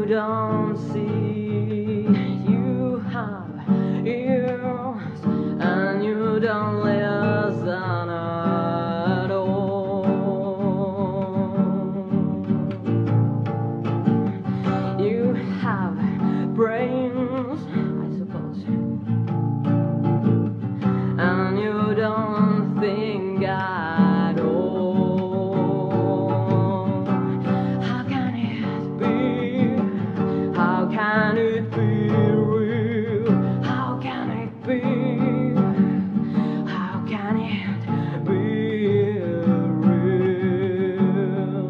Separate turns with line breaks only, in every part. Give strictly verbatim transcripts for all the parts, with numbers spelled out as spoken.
don't see. You have ears and you don't listen at all. You have brains, I suppose, and you don't think at all. How can it be? How can it be real? How can it be? How can it be real?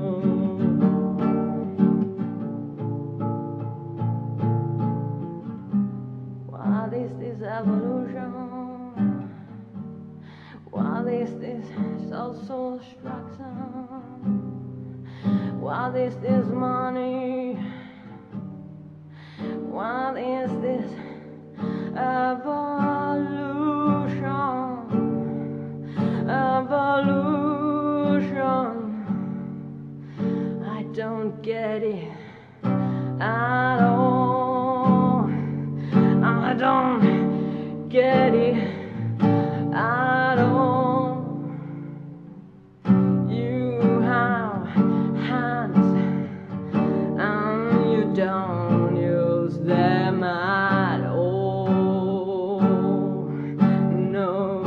What is this evolution? What is this social structure? What is this money? What is this evolution? Evolution. I don't get it at all. I don't get it at all. You have hands and you don't use them at all. No.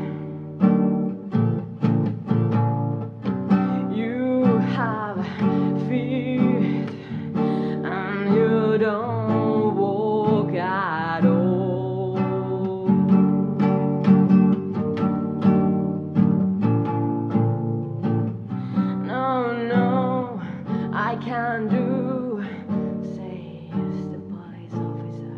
You have feet and you don't walk at all. No, no, I can't do, says the police officer.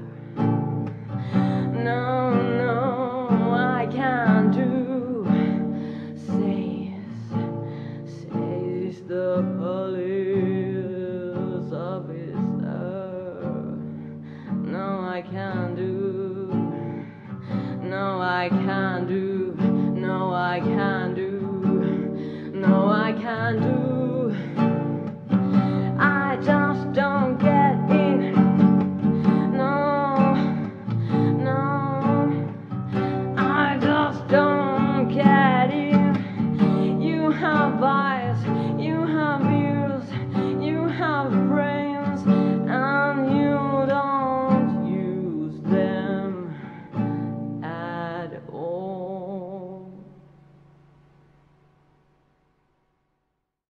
No, no, I can't do, says, says the police.